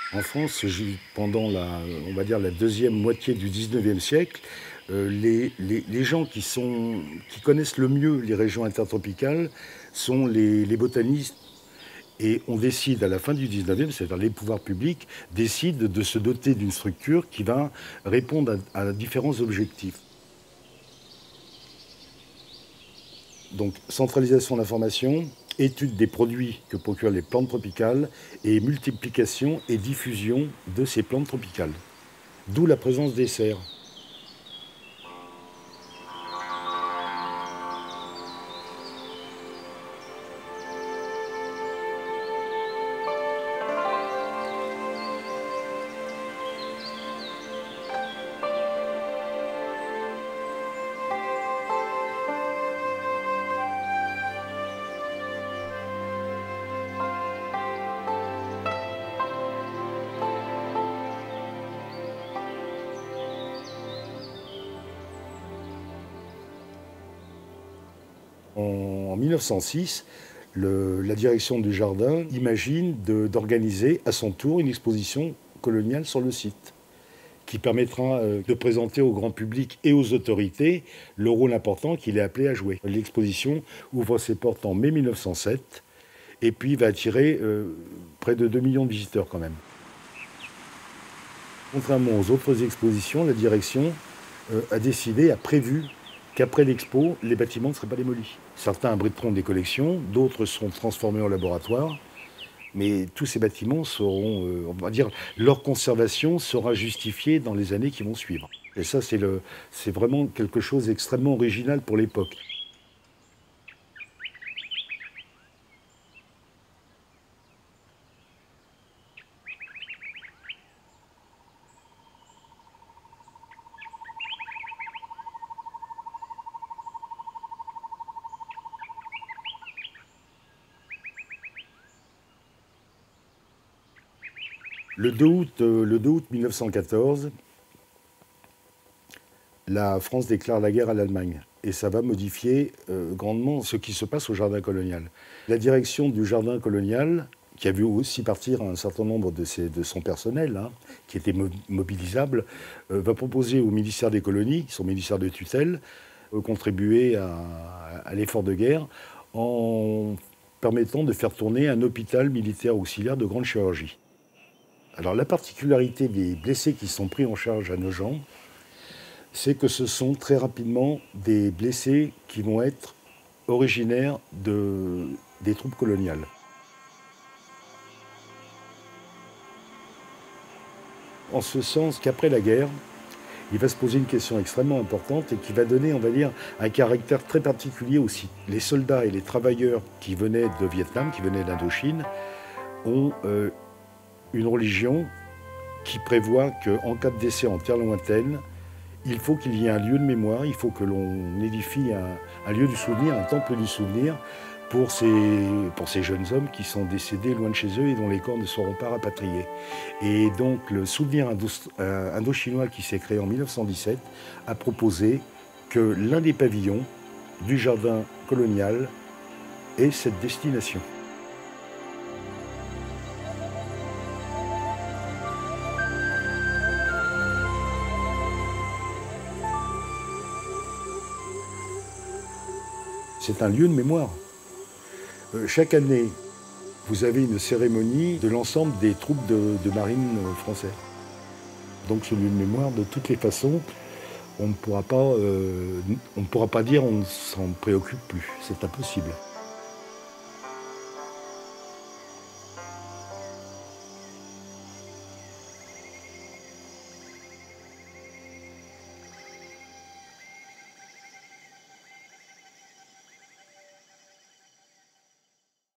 En France, pendant on va dire la deuxième moitié du 19e siècle, les gens qui connaissent le mieux les régions intertropicales sont les botanistes. Et on décide à la fin du 19e, c'est-à-dire les pouvoirs publics, décident de se doter d'une structure qui va répondre à différents objectifs. Donc centralisation d'informations, étude des produits que procurent les plantes tropicales et multiplication et diffusion de ces plantes tropicales. D'où la présence des cerfs. En 1906, la direction du jardin imagine d'organiser à son tour une exposition coloniale sur le site, qui permettra de présenter au grand public et aux autorités le rôle important qu'il est appelé à jouer. L'exposition ouvre ses portes en mai 1907 et puis va attirer près de 2 millions de visiteurs quand même. Contrairement aux autres expositions, la direction a prévu qu'après l'expo, les bâtiments ne seraient pas démolis. Certains abriteront des collections, d'autres seront transformés en laboratoire, mais tous ces bâtiments seront, on va dire, leur conservation sera justifiée dans les années qui vont suivre. Et ça, c'est vraiment quelque chose d'extrêmement original pour l'époque. Le 2 août 1914, la France déclare la guerre à l'Allemagne. Et ça va modifier grandement ce qui se passe au jardin colonial. La direction du jardin colonial, qui a vu aussi partir un certain nombre de son personnel, hein, qui était mobilisable, va proposer au ministère des colonies, son ministère de tutelle, contribuer à l'effort de guerre en permettant de faire tourner un hôpital militaire auxiliaire de grande chirurgie. Alors la particularité des blessés qui sont pris en charge à Nogent, c'est que ce sont très rapidement des blessés qui vont être originaires des troupes coloniales. En ce sens qu'après la guerre, il va se poser une question extrêmement importante et qui va donner, on va dire, un caractère très particulier aussi. Les soldats et les travailleurs qui venaient de Vietnam, qui venaient d'Indochine, ont une religion qui prévoit qu'en cas de décès en terre lointaine, il faut qu'il y ait un lieu de mémoire, il faut que l'on édifie un lieu du souvenir, un temple du souvenir pour ces jeunes hommes qui sont décédés loin de chez eux et dont les corps ne seront pas rapatriés. Et donc le souvenir indo-chinois qui s'est créé en 1917 a proposé que l'un des pavillons du jardin colonial ait cette destination. C'est un lieu de mémoire. Chaque année, vous avez une cérémonie de l'ensemble des troupes de marine français. Donc ce lieu de mémoire, de toutes les façons, on ne pourra pas dire on ne s'en préoccupe plus. C'est impossible.